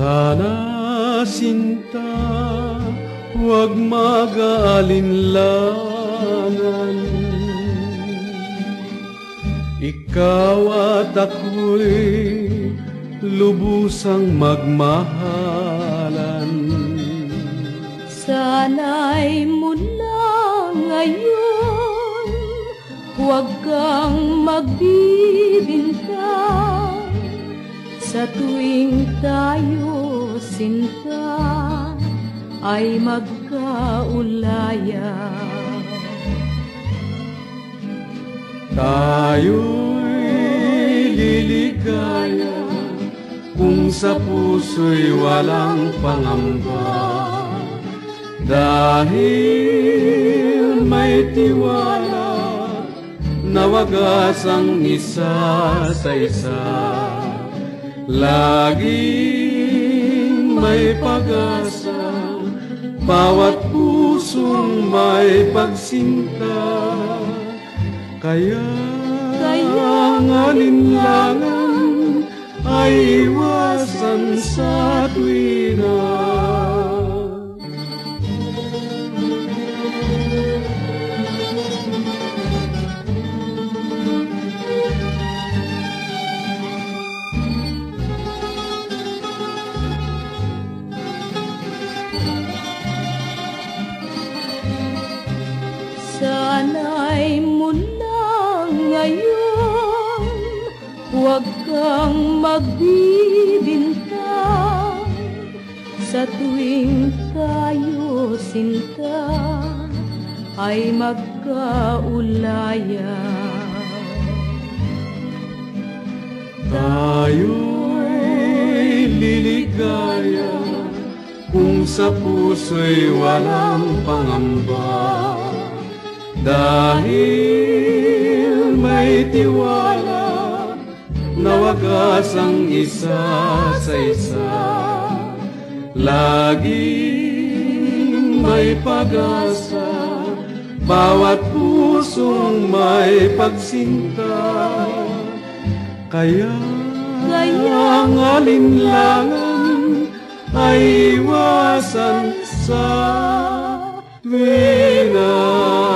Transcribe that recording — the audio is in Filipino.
Sana sinta, huwag mag-aalinlangan. Ikaw at ako'y lubusang magmahalan. Sana'y mula ngayon, huwag kang magbibintang. Sa tuwing tayo sinta ay magkaulaya. Tayo'y liligaya kung sa puso'y walang pangamba. Dahil may tiwala na wagas ang isa sa isa. Laging may pag-asa, bawat pusong may pagsinta. Kaya ang alinlangan ay iwasan sa tuwina. Sana'y mula ngayon, huwag kang magbibintang. Sa tuwing tayo sinta ay magkaulaya. Tayo'y liligaya kung sa puso'y walang pangamba. Dahil may tiwala na wagas ang isa sa isa. Laging may pag-asa, bawat pusong may pagsinta. Kaya ang alinlangan ay iwasan sa tuwina.